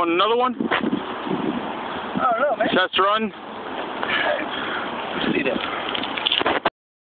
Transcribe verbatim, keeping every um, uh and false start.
on another one? I don't know, man. Test run? See that.